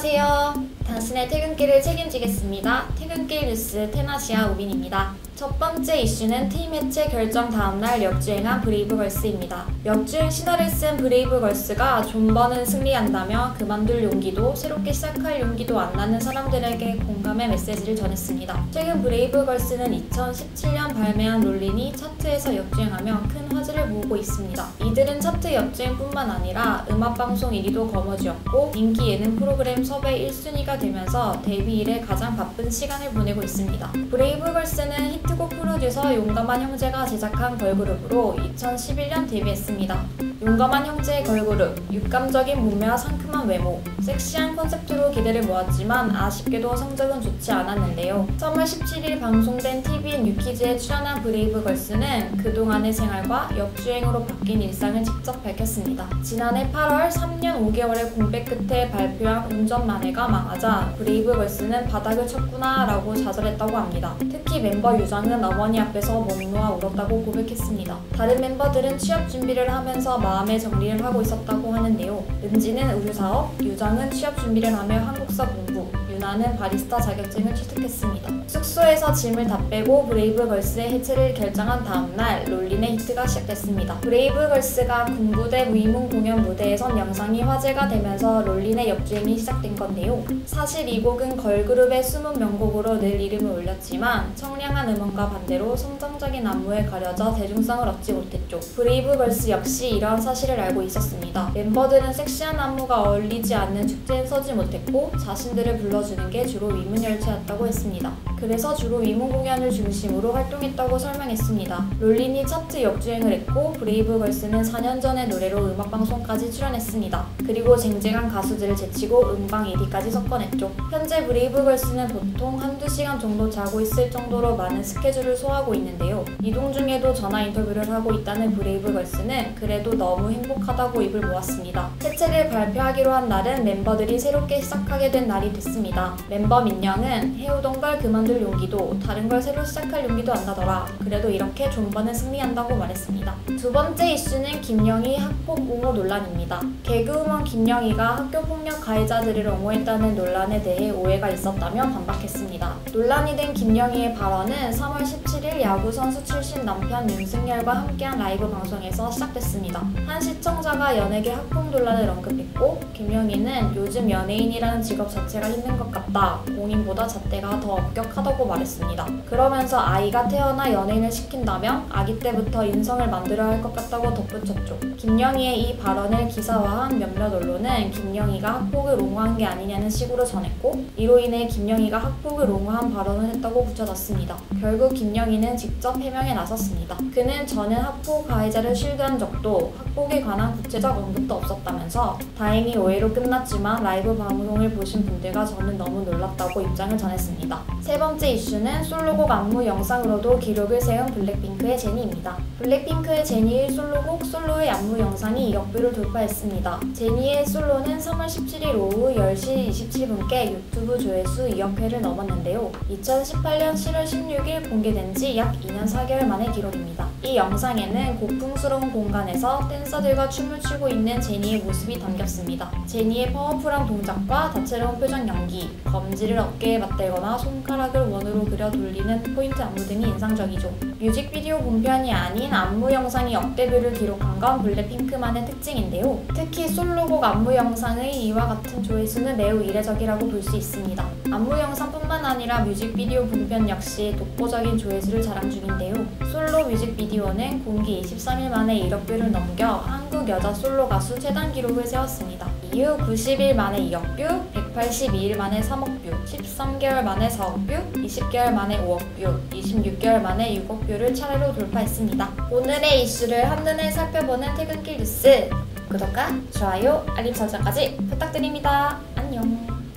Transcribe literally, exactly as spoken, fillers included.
안녕하세요. 당신의 퇴근길을 책임지겠습니다. 퇴근길 뉴스 테나시아 우빈입니다. 첫 번째 이슈는 팀 해체 결정 다음날 역주행한 브레이브걸스입니다. 역주행 신화를 쓴 브레이브걸스가 존버는 승리한다며 그만둘 용기도 새롭게 시작할 용기도 안 나는 사람들에게 공감의 메시지를 전했습니다. 최근 브레이브걸스는 이천십칠 년 발매한 롤린이 차트에서 역주행하며 큰 화제를 모으고 있습니다. 이들은 차트 역주행뿐만 아니라 음악방송 일 위도 거머쥐었고 인기 예능 프로그램 섭외 일 순위가 되면서 데뷔 이래 가장 바쁜 시간을 보내고 있습니다. 브레이브걸스는 히트곡 프로듀서 용감한 형제가 제작한 걸그룹으로 이천십일 년 데뷔했습니다. 용감한 형제의 걸그룹, 육감적인 몸매와 상큼한 외모, 섹시한 컨셉트로 기대를 모았지만 아쉽게도 성적은 좋지 않았는데요. 삼월 십칠일 방송된 티비엔 뉴키즈에 출연한 브레이브걸스는 그동안의 생활과 역주행으로 바뀐 일상을 직접 밝혔습니다. 지난해 팔월 삼 년 오 개월의 공백 끝에 발표한 운전 만회가 망하자 브레이브걸스는 바닥을 쳤구나 라고 좌절했다고 합니다. 특히 멤버 유정은 어머니 앞에서 못 놓아 울었다고 고백했습니다. 다른 멤버들은 취업 준비를 하면서 마음의 정리를 하고 있었다고 하는데요. 은지는 의류사업, 유정은 취업 준비를 하며 한국사 공부, 유나는 바리스타 자격증을 취득했습니다. 숙소에서 짐을 다 빼고 브레이브걸스의 해체를 결정한 다음날 롤린의 히트가 시작됐습니다. 브레이브걸스가 군부대 위문 공연 무대에 선 영상이 화제가 되면서 롤린의 역주행이 시작된 건데요. 사실 이 곡은 걸그룹의 숨은 명곡으로 늘 이름을 올렸지만 청량한 음원과 반대로 성정적인 안무에 가려져 대중성을 얻지 못했죠. 브레이브걸스 역시 이러한 사실을 알고 있었습니다. 멤버들은 섹시한 안무가 어울리지 않는 축제엔 서지 못했고 자신들을 불러주는 게 주로 위문열차였다고 했습니다. 그래서 주로 위문 공연을 중심으로 활동했다고 설명했습니다. 롤린이 차트 역주행을 했고 브레이브걸스는 사 년 전의 노래로 음악방송까지 출연했습니다. 그리고 쟁쟁한 가수들을 제치고 음방 일 위까지 석권했죠. 현재 브레이브걸스는 보통 한두 시간 정도 자고 있을 정도로 많은 스케줄을 소화하고 있는데요. 이동 중에도 전화 인터뷰를 하고 있다는 브레이브걸스는 그래도 너무 행복하다고 입을 모았습니다. 해체를 발표하기로 한 날은 멤버들이 새롭게 시작하게 된 날이 됐습니다. 멤버 민영은 해오던 걸 그만둘 용기도 다른 걸 새로 시작할 용기도 안 나더라. 그래도 이렇게 존버는 승리한다고 말했습니다. 두 번째 이슈는 김영희 학폭 옹호 논란입니다. 개그우먼 김영희가 학교폭력 가해자들을 옹호했다는 논란에 대해 오해가 있었다며 반박했습니다. 논란이 된 김영희의 발언은 삼월 십칠일 야구선수 출신 남편 윤승열과 함께한 라이브 방송에서 시작됐습니다. 한 시청자가 연예계 학폭 논란을 언급했고 김영희는 요즘 연예인이라는 직업 자체가 힘든 것 같다. 공인보다 잣대가 더 엄격하다고 말했습니다. 그러면서 아이가 태어나 연예인을 시킨다면 아기 때부터 인성을 만들어야 할 것 같다고 덧붙였죠. 김영희의 이 발언을 기사화한 몇몇 언론은 김영희가 학폭을 옹호한 게 아니냐는 식으로 전했고 이로 인해 김영희가 학폭을 옹호한 발언을 했다고 붙여졌습니다. 결국 김영희는 직접 해명에 나섰습니다. 그는 저는 학폭 가해자를 쉴드한 적도 학폭에 관한 구체적 언급도 없었다면서 다행히 오해로 끝났지만 라이브 방송을 보신 분들과 저는 너무 놀랐다고 입장을 전했습니다. 세 번째 이슈는 솔로곡 안무 영상으로도 기록을 세운 블랙핑크의 제니입니다. 블랙핑크의 제니의 솔로곡 솔로의 안무 영상이 이억 뷰를 돌파했습니다. 제니의 솔로는 삼월 십칠일 오후 열 시 이십칠 분께 유튜브 조회수 이억 회를 넘었는데요. 이천십팔년 칠월 십육일 공개된 지 약 이 년 사 개월 만의 기록입니다. 이 영상에는 고풍스러운 공간에서 댄서들과 춤을 추고 있는 제니의 모습이 담겼습니다. 제니의 파워풀한 동작과 다채로운 표정 연기, 검지를 어깨에 맞대거나 손가락을 원으로 그려 돌리는 포인트 안무 등이 인상적이죠. 뮤직비디오 본편이 아닌 안무 영상이 억대 뷰를 기록한 건 블랙핑크만의 특징인데요. 특히 솔로곡 안무 영상의 이와 같은 조회수는 매우 이례적이라고 볼 수 있습니다. 안무 영상뿐만 아니라 뮤직비디오 본편 역시 독보적인 조회수를 자랑 중인데요. 솔로 뮤직비디오는 공개 이십삼일 만에 일억 뷰를 넘겨 한국 여자 솔로 가수 최단 기록을 세웠습니다. 이후 구십 일 만에 이억 뷰, 백팔십이 일 만에 삼억 뷰, 십삼 개월 만에 사억 뷰, 이십 개월 만에 오억 뷰, 이십육 개월 만에 육억 뷰를 차례로 돌파했습니다. 오늘의 이슈를 한눈에 살펴보는 퇴근길 뉴스! 구독과 좋아요, 알림 설정까지 부탁드립니다. 안녕!